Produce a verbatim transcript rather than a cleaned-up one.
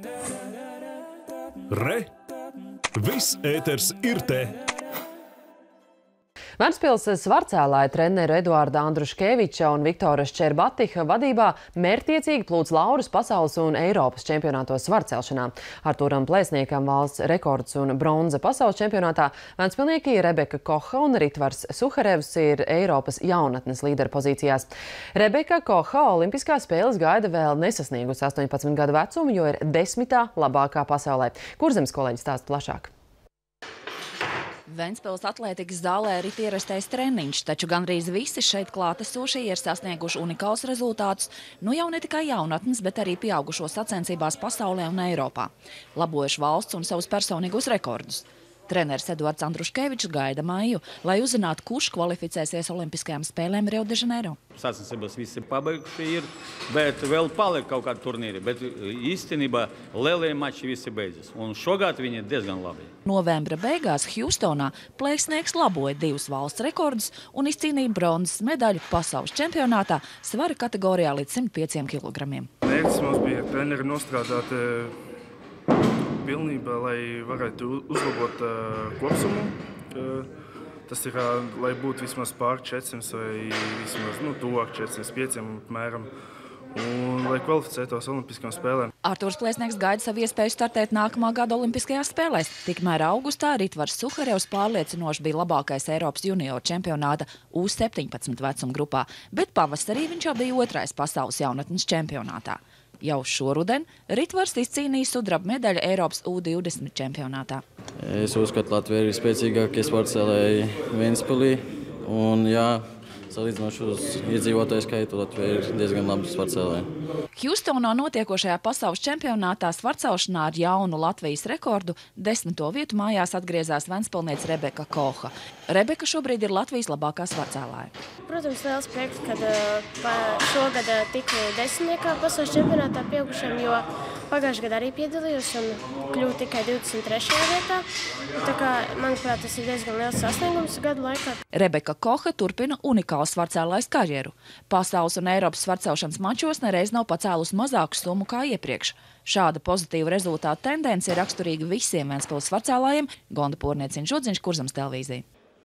Re! Viss ēters ir te! Ventspils svarcēlāja treneru Eduarda Andruškeviča un Viktora Ščerbatiha vadībā mērķtiecīgi plūc laurus pasaules un Eiropas čempionātos svarcelšanā. Artūram Plēsniekam valsts rekords un bronza pasaules čempionātā. Ventspilnieki Rebeka Koha un Ritvars Suharevs ir Eiropas jaunatnes līderu pozīcijās. Rebeka Koha olimpiskās spēles gaida vēl nesasniegusi astoņpadsmit gadu vecumu, jo ir desmitā labākā pasaulē. Kurzemes kolēģis stāsta plašāk. Ventspils atlētikas zālē ir ierastais treniņš, taču gandrīz visi šeit klātesošie ir sasnieguši unikālus rezultātus, nu jau ne tikai jaunatnes, bet arī pieaugušo sacensībās pasaulē un Eiropā, labojuši valsts un savus personīgus rekordus. Treneris Eduards Andruškevičs gaida maiju, lai uzzinātu, kurš kvalificēsies Olimpiskajām spēlēm Rio de Janeiro. Sacensības visi pabeiguši ir, bet vēl paliek kaut kādi turnīri, bet īstenībā lielie mači visi beidzas. Un šogad viņi ir diezgan labi. Novembra beigās Hjūstonā Plēsnieks laboja divus valsts rekordus un izcīnīja bronzas medaļu pasaules čempionātā svara kategorijā līdz simt pieciem kilogramiem. Mērķis mums bija treneri nostrādāt pilnībā, lai varētu uzlabot uh, kopsumu. Uh, tas ir, uh, lai būtu vismaz pār četrsimt vai vismaz nu, tuvāk četrsimt pieciem apmēram. Un lai kvalificētos Olimpiskajām spēlēm. Artūrs Plēsnieks gaida savu iespēju startēt nākamā gada Olimpiskajās spēlēs. Tikmēr augustā Ritvars Suharevs pārliecinoši bija labākais Eiropas junioru čempionāta U septiņpadsmit vecuma grupā, bet pavasarī viņš jau bija otrais pasaules jaunatnes čempionātā. Jau šoruden Ritvars izcīnīja sudraba medaļu Eiropas U divdesmit čempionātā. Es uzskatu, Latvija ir spēcīgākie sportcēlēji Ventspilī. Un, jā, salīdzinoši uz iedzīvotāju skaitu, Latvija ir diezgan labi sportcēlēji. Hjūstonā notiekošajā pasaules čempionātā svarcelšanā ar jaunu Latvijas rekordu desmito vietu mājās atgriezās ventspilniece Rebeka Koha. Rebeka šobrīd ir Latvijas labākā svarcelāja. Protams, liels prieks, kad uh, šogad uh, tiku desmitniekā pasaules čempionātā pieaugušiem, jo pagājušajā gadā arī piedalījos un kļuvu tikai divdesmit trešajā vietā. Tā kā, manuprāt, tas ir diezgan liels sasniegums gadu laikā. Rebeka Koha turpina unikālu svarcelājas karjeru. Pasaules un Eiropas svarcelšanas mačos nereiz nav pacēlus mazāku summu kā iepriekš. Šāda pozitīva rezultāta tendence ir raksturīga visiem Ventspils svarcelājiem. Gonda Pūrnieciņš Žudziņš, Kurzemes televīzija.